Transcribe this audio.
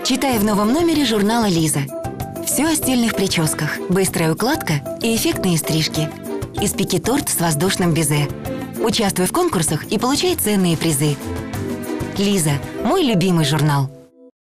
Читай в новом номере журнала «Лиза». Все о стильных прическах, быстрая укладка и эффектные стрижки. Испеки торт с воздушным безе. Участвуй в конкурсах и получай ценные призы. «Лиза» – мой любимый журнал.